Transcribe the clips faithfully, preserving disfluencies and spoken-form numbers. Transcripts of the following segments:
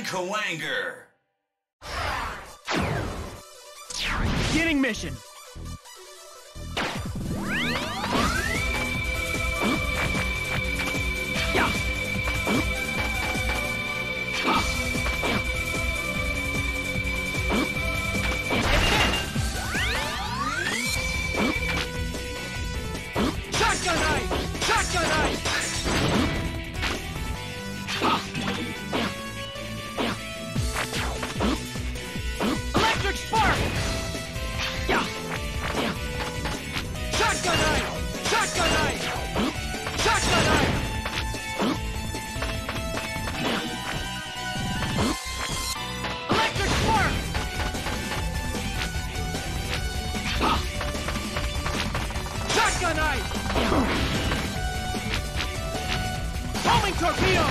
Kawanger. Beginning mission. Yeah. Shotgun knife! Shotgun knife! Electric spark! Yeah. Shotgun knife! Shotgun knife! Shotgun knife! Electric spark! Shotgun knife! Homing torpedo!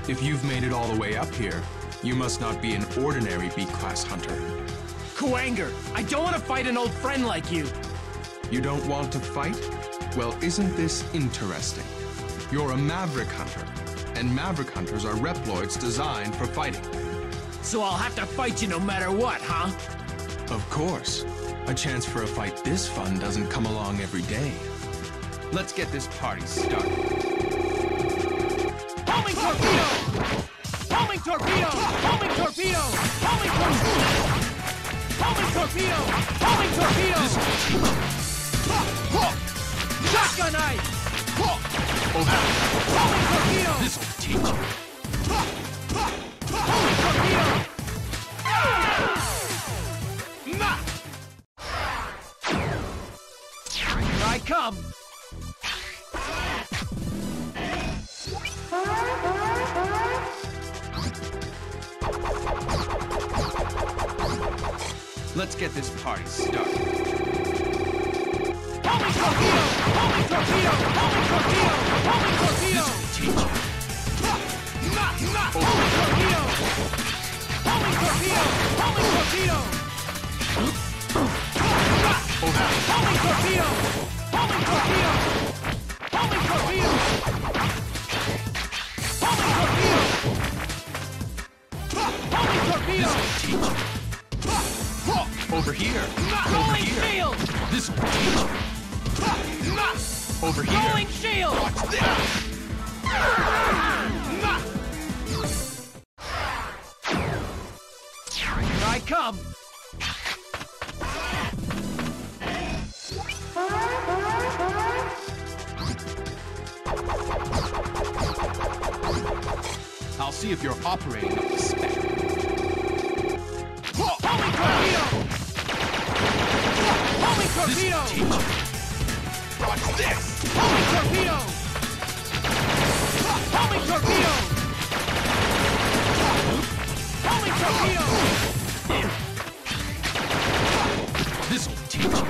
If you've made it all the way up here, you must not be an ordinary B-class hunter. Kuwanger, I don't want to fight an old friend like you. You don't want to fight? Well, isn't this interesting? You're a Maverick Hunter, and Maverick Hunters are Reploids designed for fighting. So I'll have to fight you no matter what, huh? Of course. A chance for a fight this fun doesn't come along every day. Let's get this party started. Homing torpedo! Homing torpedo! Homing torpedo! Homing torpedo! Homing torpedo! Homing torpedo! Shotgun knife! Homing torpedo! This'll teach you. Homing torpedo! Here I come! Let's get this party started. Homing torpedo! Homing torpedo! Homing torpedo! Homing torpedo! This'll teach you. Homing torpedo! Homing torpedo! Homing torpedo! Homing torpedo! Homing torpedo! Homing torpedo! Homing torpedo! Homing torpedo! This'll teach you. Over here. Over Rolling here. shield! This'll teach you. Over here. Rolling shield! Watch this. Here I come! I'll see if you're operating up to spec. Homing torpedo! Homing torpedo! This'll teach you. Watch this. Homing torpedo! Homing torpedo! Homing torpedo! This'll teach you.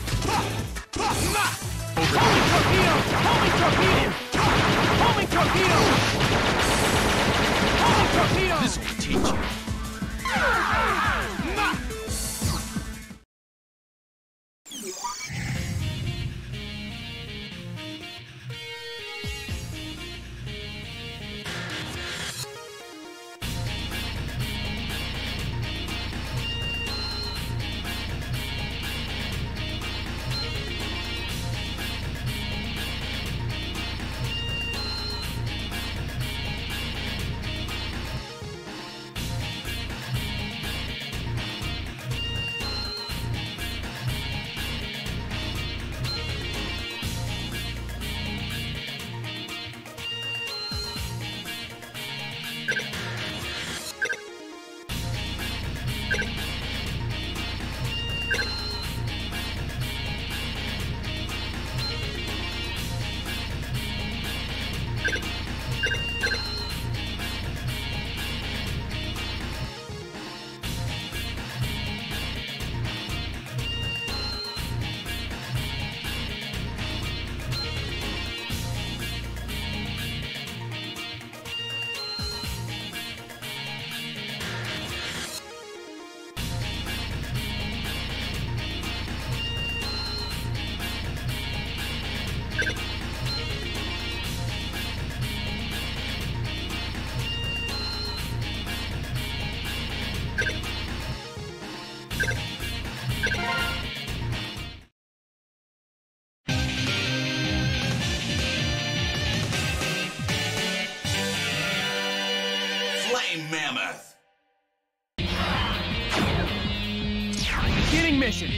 Over Homing here. torpedo! Homing torpedo! Homing torpedo! Homing torpedo! This'll teach you. Mammoth. Beginning mission.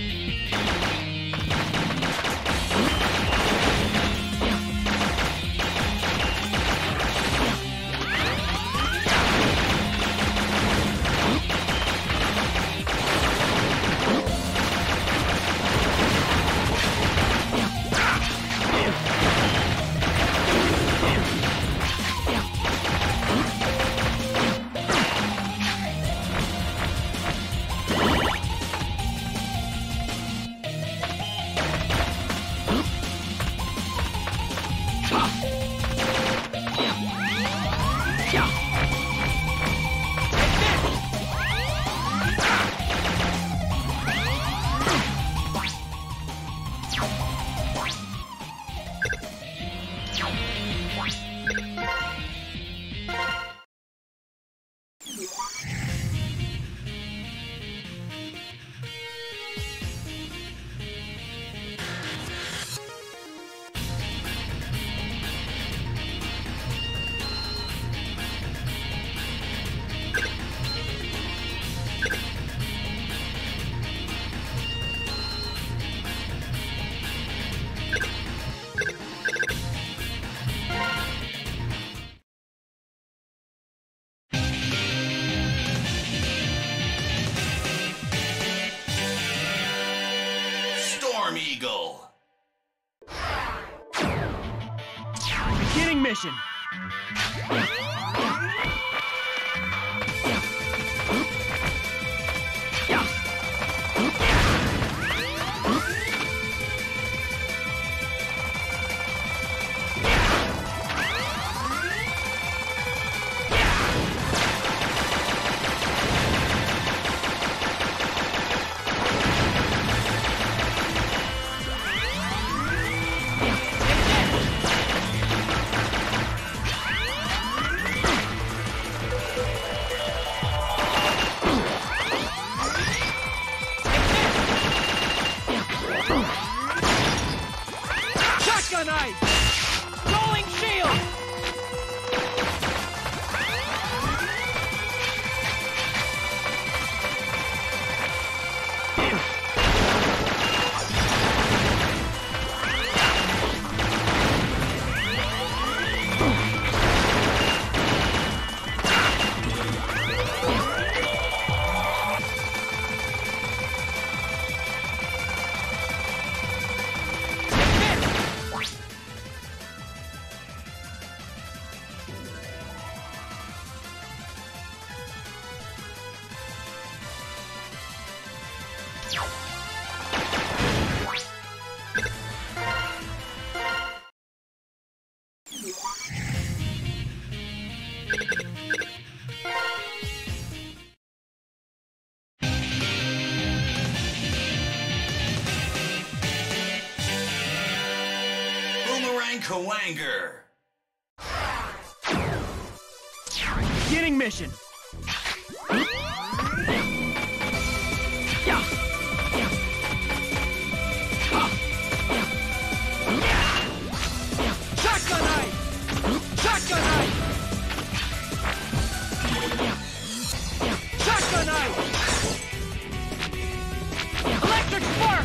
Eagle. Beginning mission. Rolling shield! Kawanger. Beginning mission. Yeah. Shotgun knife. Shotgun knife. Shotgun knife. Electric spark.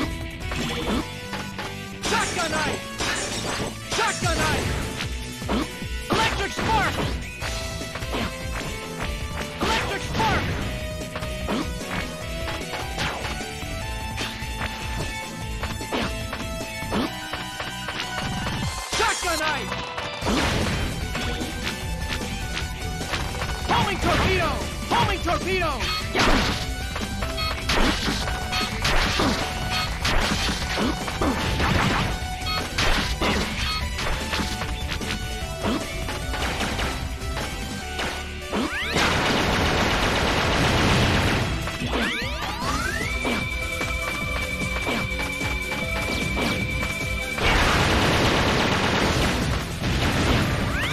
Shotgun knife. Shotgun knife! Electric spark! Electric spark! Shotgun knife! Homing torpedo! Homing torpedo! Yeah!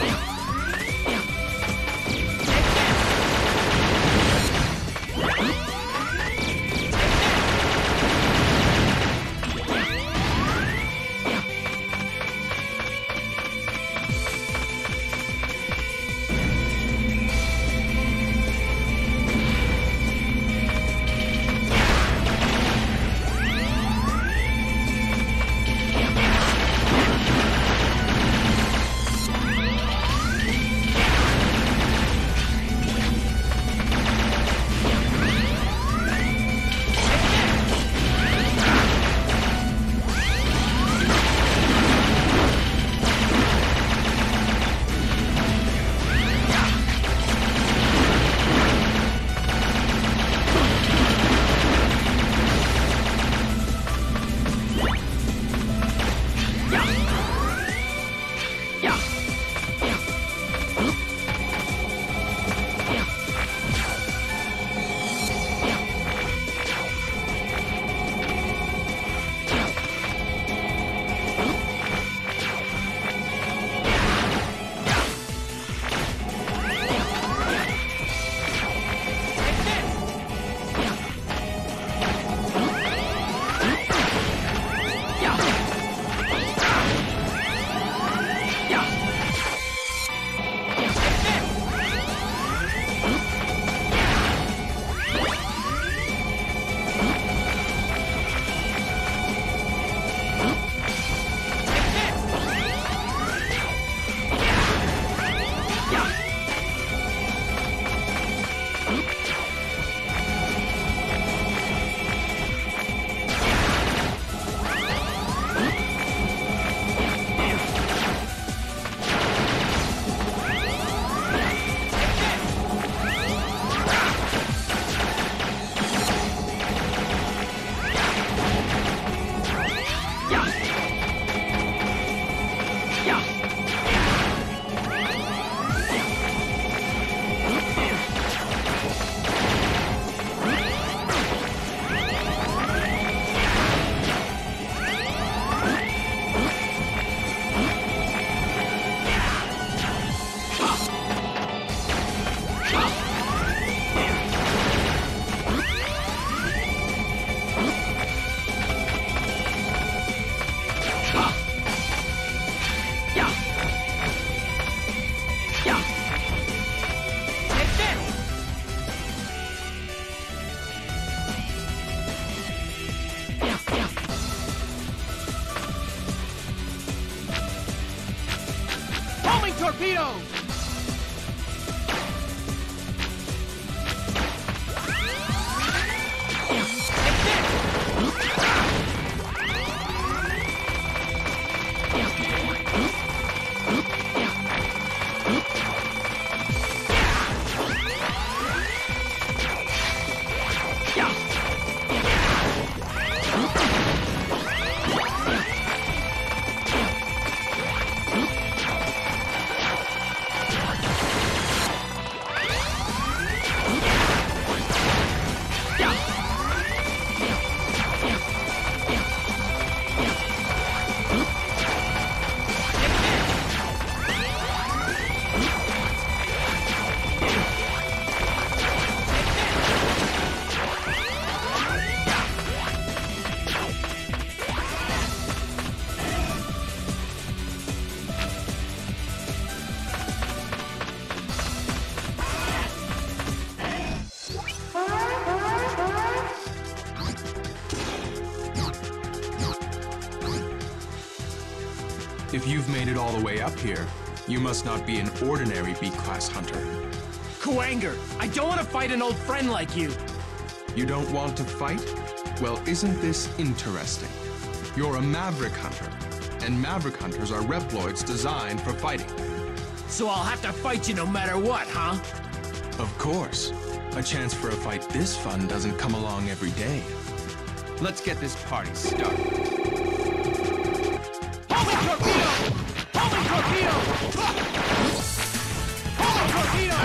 Huh? torpedo! If you've made it all the way up here, you must not be an ordinary B-class hunter. Kuwanger, I don't want to fight an old friend like you. You don't want to fight? Well, isn't this interesting? You're a Maverick Hunter, and Maverick Hunters are Reploids designed for fighting. So I'll have to fight you no matter what, huh? Of course. A chance for a fight this fun doesn't come along every day. Let's get this party started. Homing torpedo! Homing torpedo! Homing torpedo!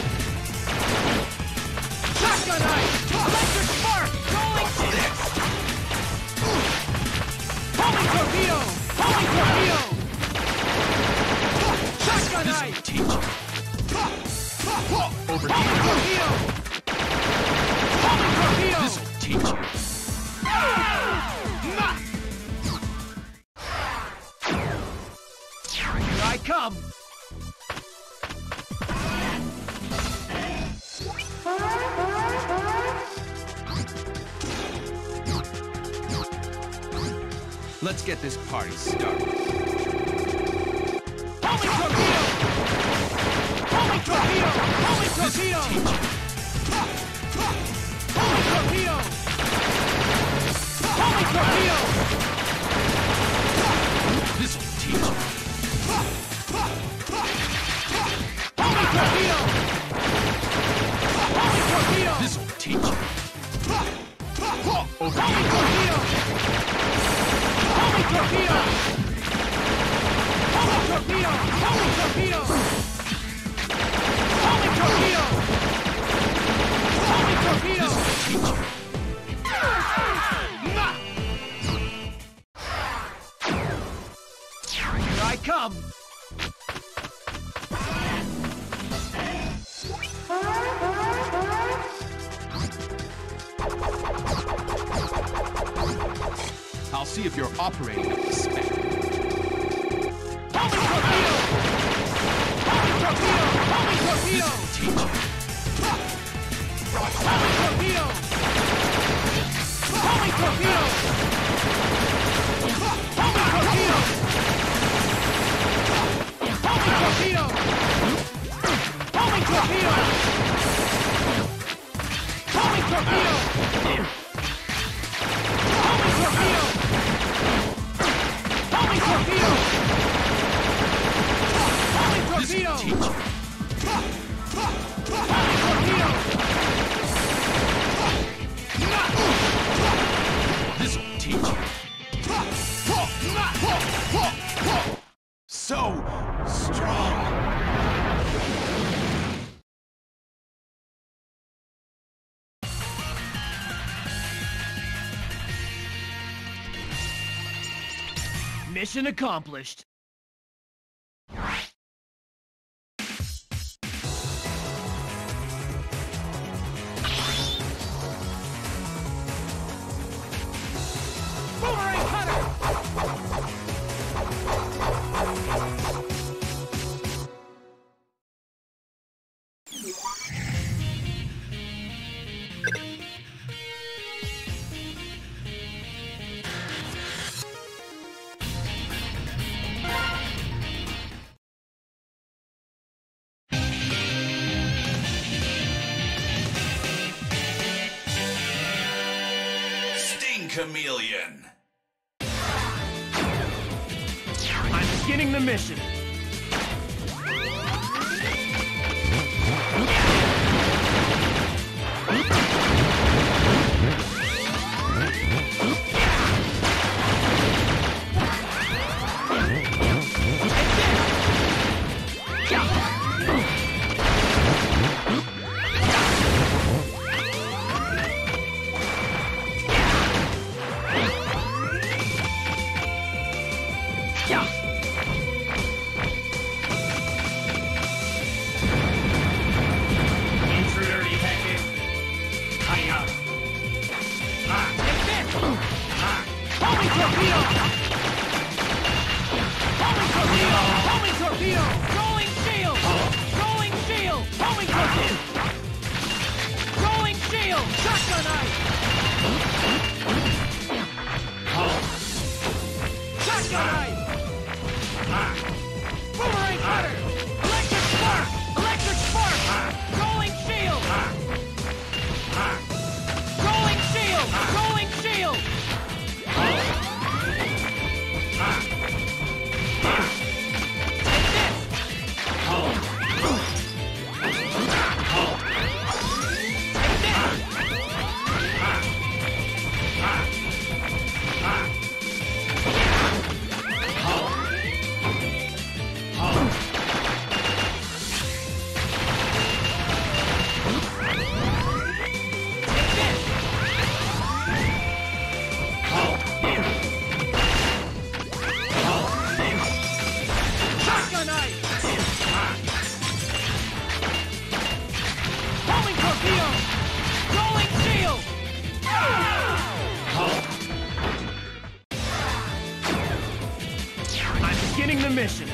Shotgun knife! Electric spark! Rolling six! Homing torpedo! Homing torpedo! Shotgun knife! Teach you. Over Homing here. torpedo! Homing torpedo! This'll teach you. Here I come! Let's get this party started. Homing torpedo! Homing torpedo! Homing torpedo! Homing torpedo! Homing torpedo! This'll teach you. Homing torpedo! Homing torpedo! This'll teach you. Over Homing here. torpedo! Homing torpedo! Homing torpedo! Homing torpedo! Homing torpedo! Homing torpedo! Here I come! I'll see if you're operating up to spec. Homing torpedo! Homing torpedo! Homing torpedo! Teach you. Homing torpedo! Homing torpedo! Homing torpedo! Homing torpedo! Homing torpedo! Homing torpedo! Homing torpedo! Homing torpedo! Homing torpedo! This'll teach you. Homing torpedo! This'll teach you. So strong. Mission accomplished. Boomerang Hunter! chameleon. I'm beginning the mission. Beginning the mission.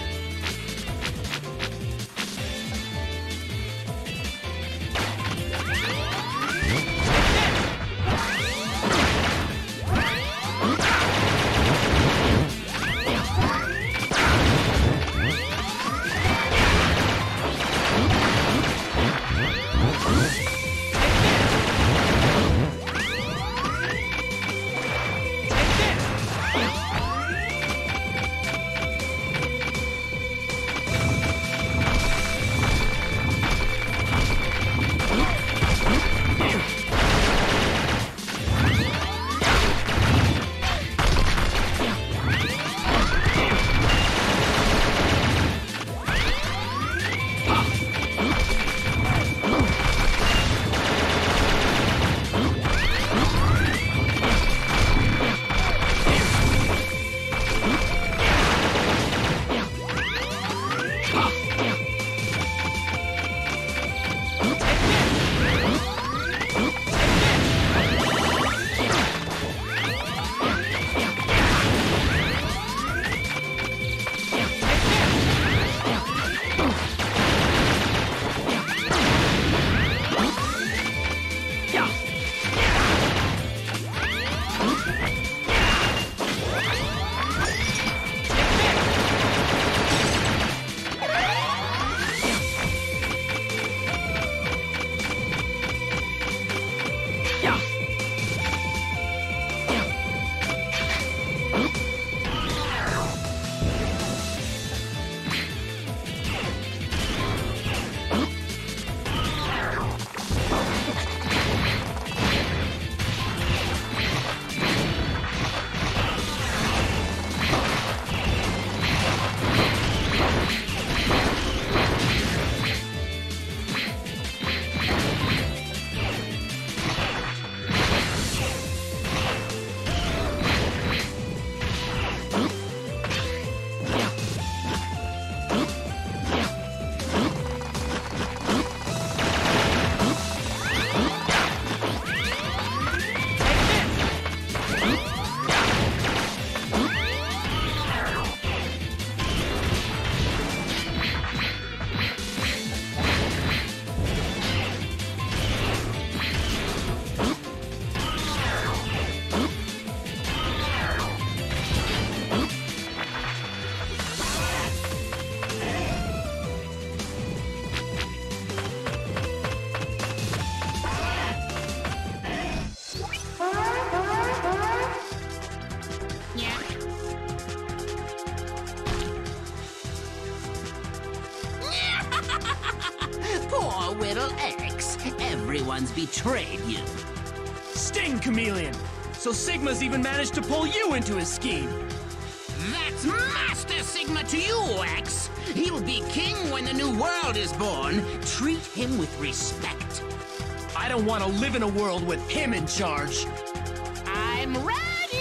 everyone's betrayed you. Sting, Chameleon! So Sigma's even managed to pull you into his scheme! That's Master Sigma to you, X! He'll be king when the new world is born. Treat him with respect. I don't want to live in a world with him in charge! I'm ready!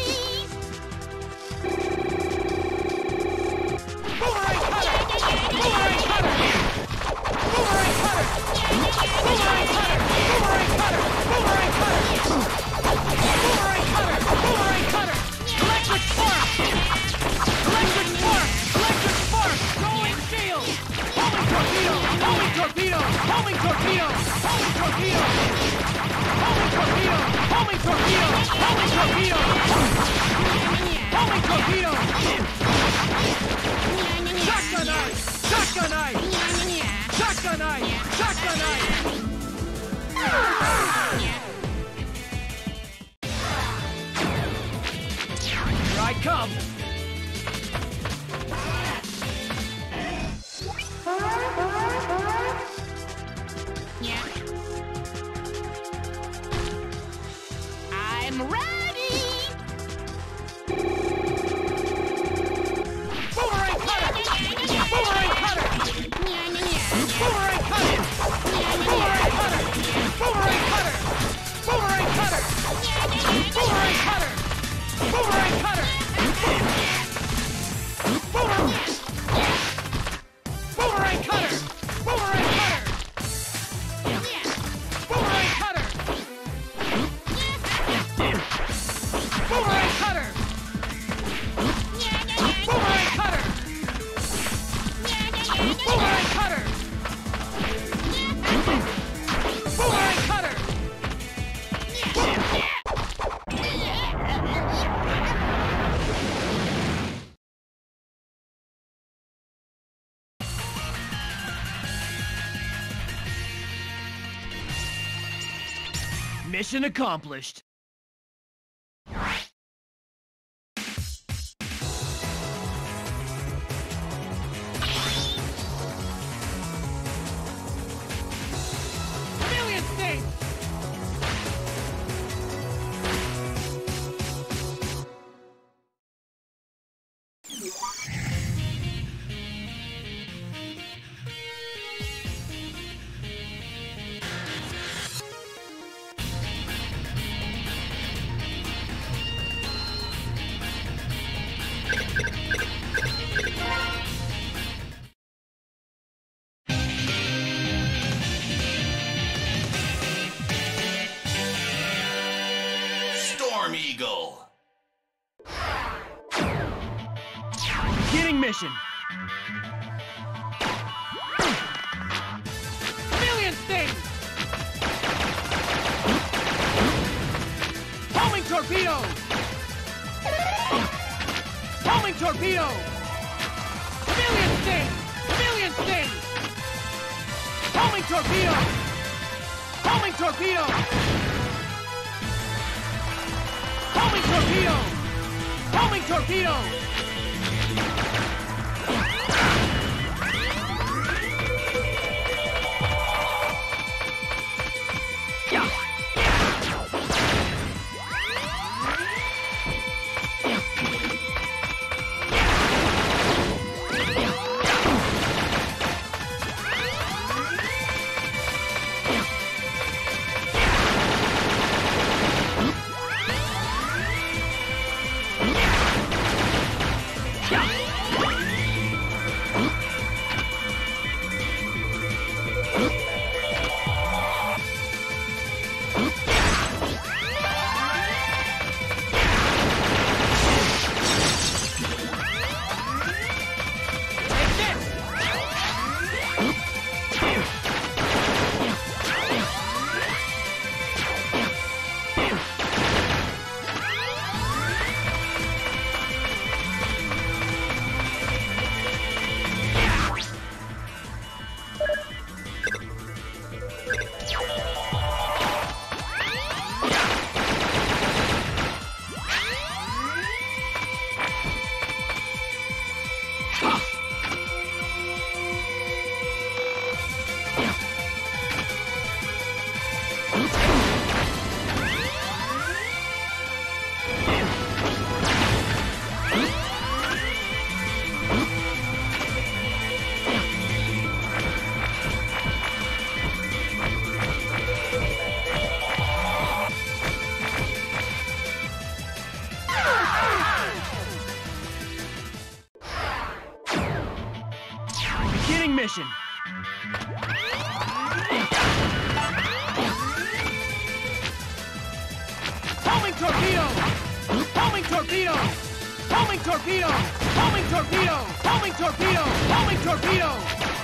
Boomerang cutter! Boomerang cutter! Boomerang cutter! Boomerang cutter! Boomerang cutter! Boomerang cutter! Boomerang cutter! Boomerang cutter! Electric spark! Electric spark! Electric spark! Going shield! Homing torpedo! Homing torpedo! Homing torpedo! Homing torpedo! Homing torpedo! Homing torpedo! Homing torpedo! Homing torpedo! Shotgun knife! Shotgun knife! Shotgun knife! Shotgun knife! Here I come! I'm ready! Boomerang cutter! Boomerang cutter! Boomerang cutter! Boomerang cutter! Boomerang cutter! Boomerang cutter! Boomerang cutter! Boomerang cutter! Boomerang! Boomerang cutter! Boomerang cutter! Boomerang cutter! Boomerang cutter! Boomerang cutter! Boomerang cutter! Boomerang cutter! Mission accomplished. Chameleon sting! Storm Eagle. Beginning mission. Chameleon sting! Homing torpedo! Homing torpedo! Chameleon sting! Chameleon sting! Homing torpedo! Homing torpedo! Homing torpedo! Homing torpedo! Yeah! mission. Homing torpedo! Homing torpedo! Homing torpedo! Homing torpedo! Homing torpedo! Homing torpedo!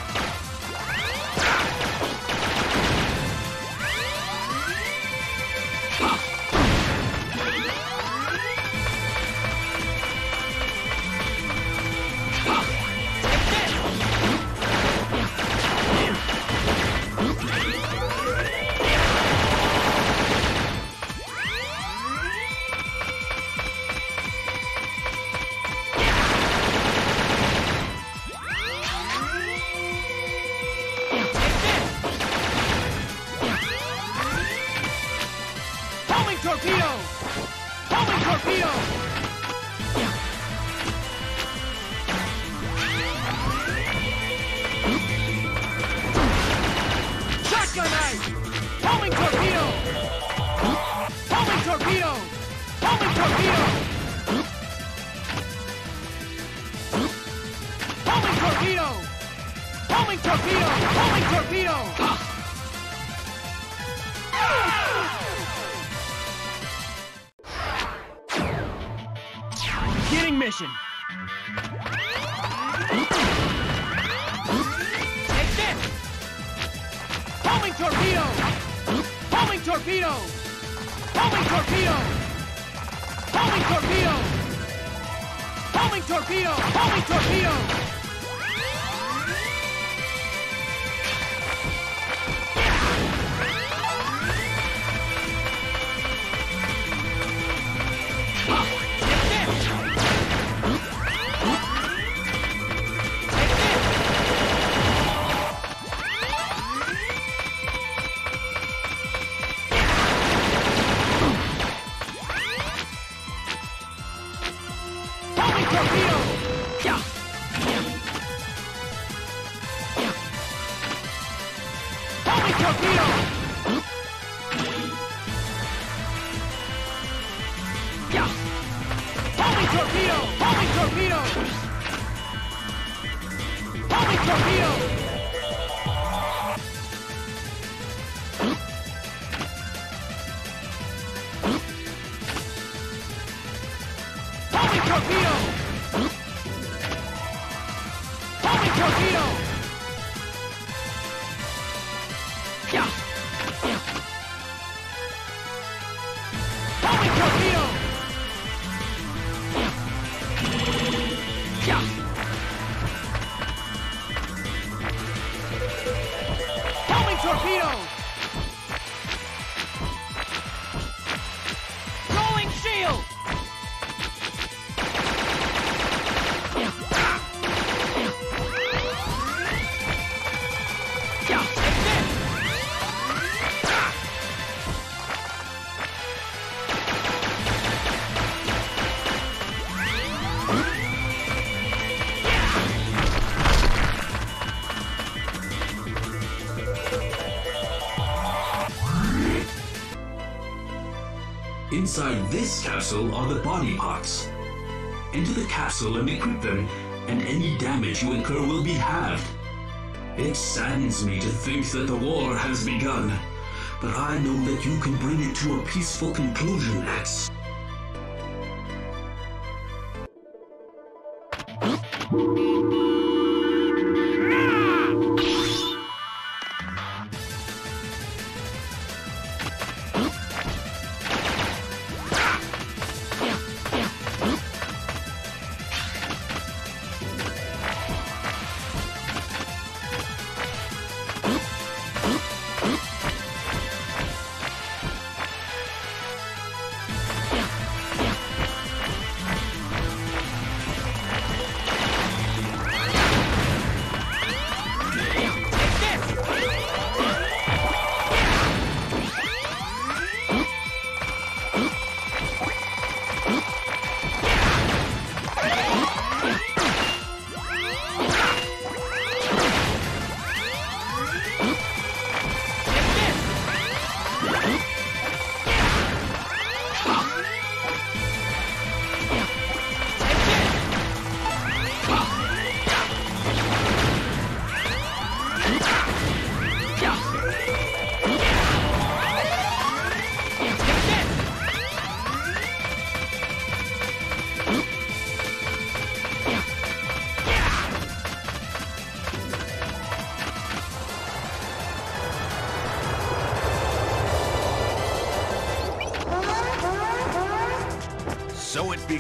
Torpedo! Homing torpedo! Shotgun knife! Homing torpedo! Homing torpedo! Homing torpedo! Homing torpedo! Homing torpedo! Homing torpedo! Beginning mission. Take this! Homing torpedo! Homing torpedo! Homing torpedo! Homing torpedo! Homing torpedo! Homing torpedo! Inside this capsule are the body parts. Enter the capsule and equip them, and any damage you incur will be halved. It saddens me to think that the war has begun, but I know that you can bring it to a peaceful conclusion, X.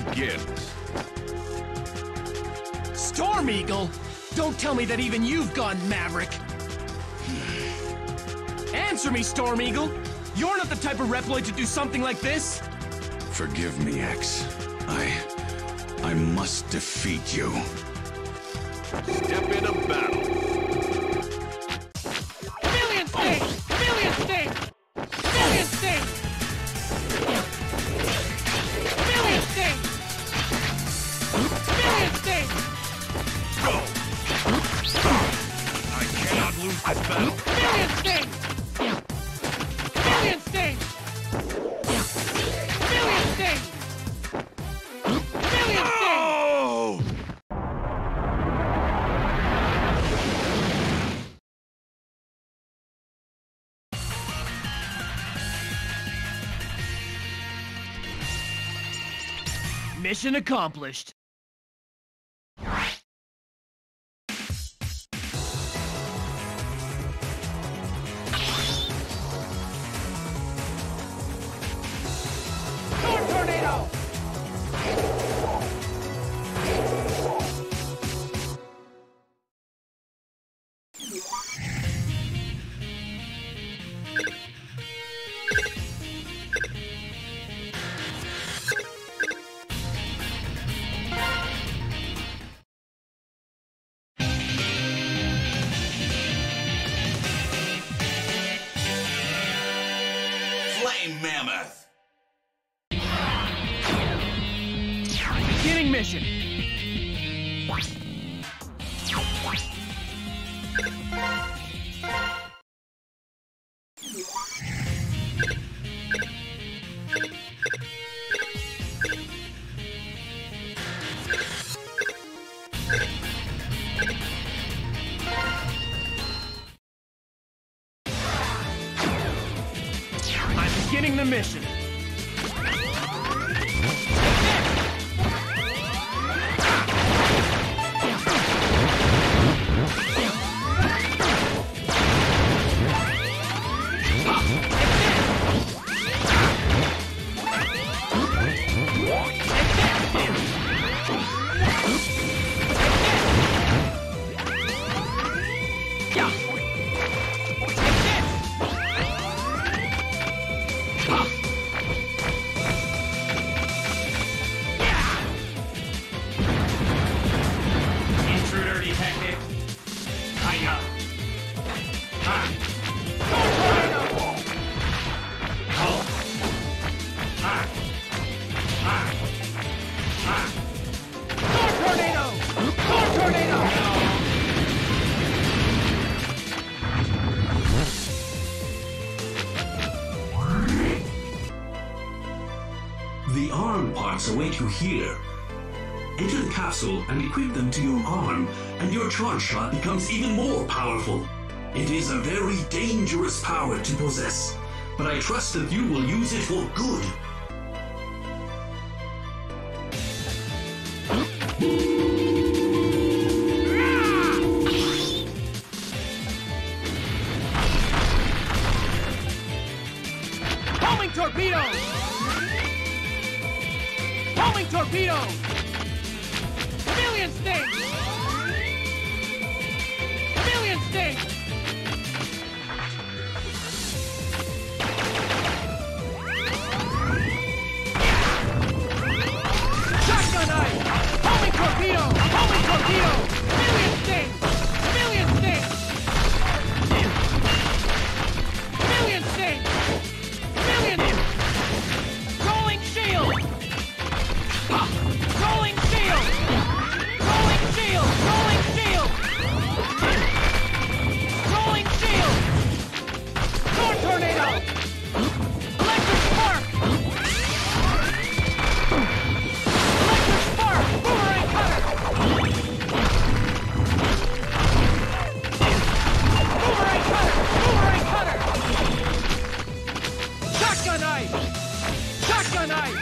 begins. Storm Eagle? Don't tell me that even you've gone Maverick. Answer me, Storm Eagle. You're not the type of Reploid to do something like this. Forgive me, X. I... I must defeat you. Step into battle. Million Sting! Million Sting! Million Sting! Million Sting! Million Sting! Go! I cannot lose this battle. Million Sting! Million Sting! Million Sting! Million Sting! Oh! Mission accomplished. Storm Tornado! Flame Mammoth. Beginning mission. I'm beginning the mission. Intruder detected. Hiya. Ha. Oh. Ha. Ha. Ha. Tornado! Storm Tornado! The arm parts await you here. Enter the capsule and equip them to your arm, and your charge shot becomes even more powerful. It is a very dangerous power to possess, but I trust that you will use it for good. Homing torpedo! Homing torpedo! Million Sting! Million Sting! Shotgun knife! Homing torpedo! Homing torpedo! Million Sting! Million Sting! Million Sting! Million! Rolling shield! Rolling shield! Rolling shield! Rolling shield! Rolling shield! Storm tornado! Electric spark! Electric spark! Boomerang cutter! Boomerang cutter! Boomerang cutter! Shotgun knife! Shotgun knife!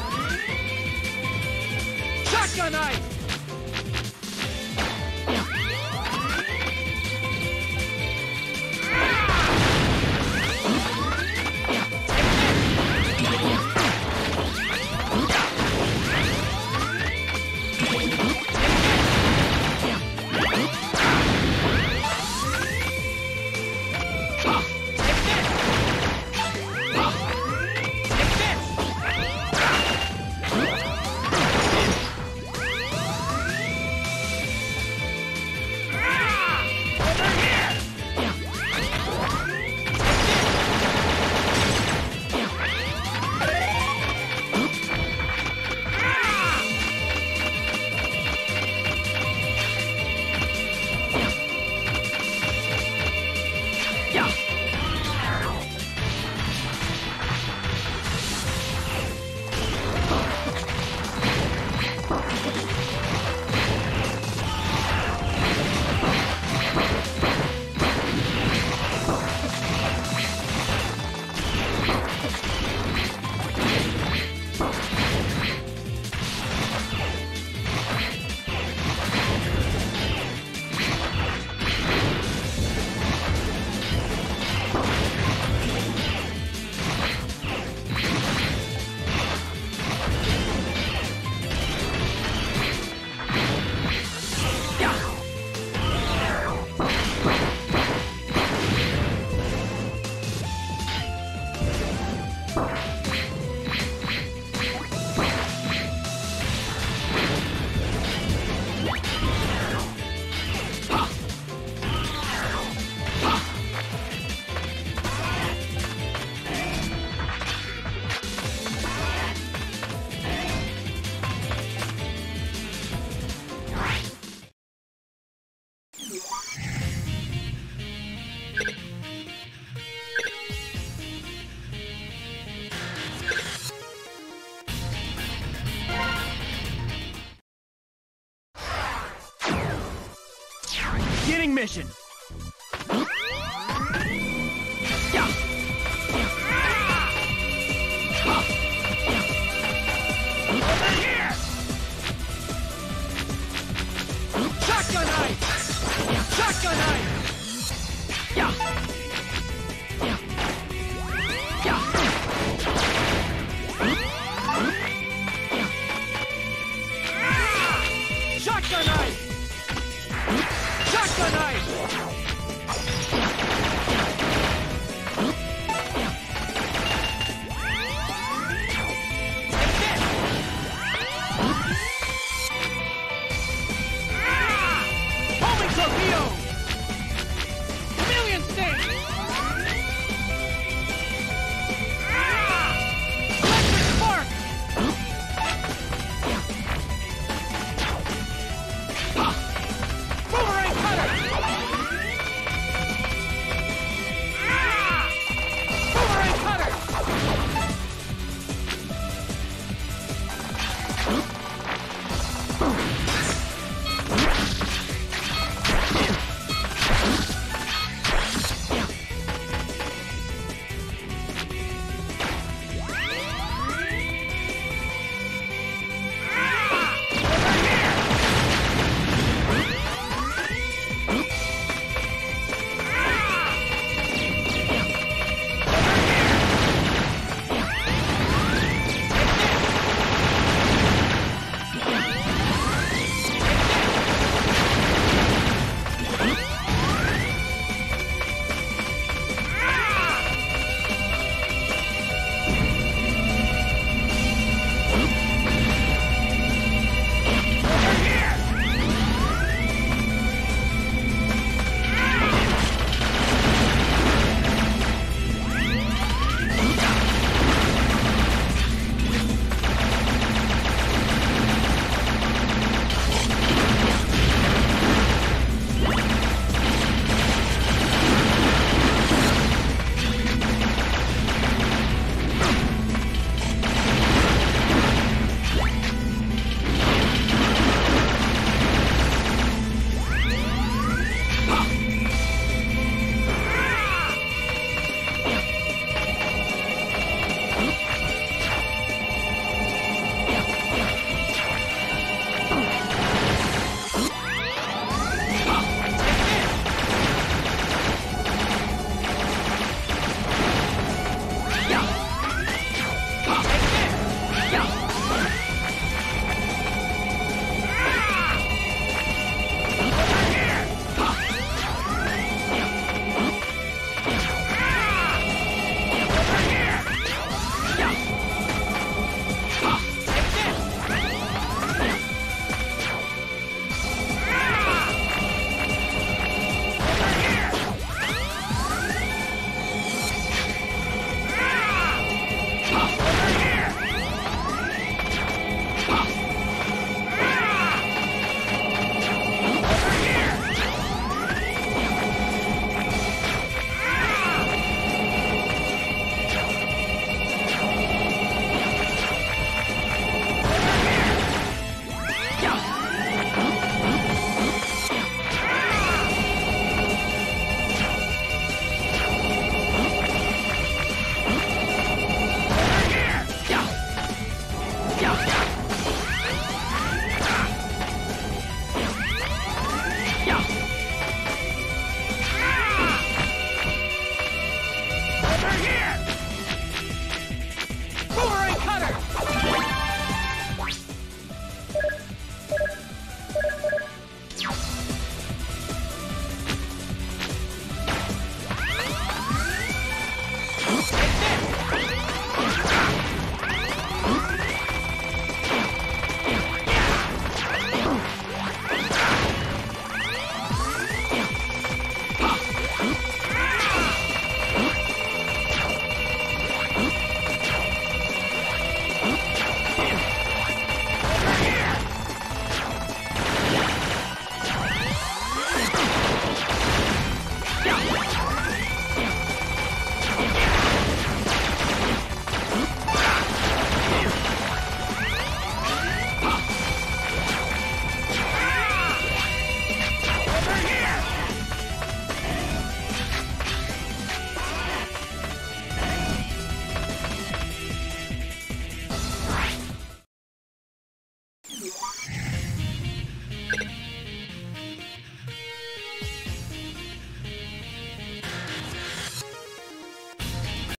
Shotgun knife! mission.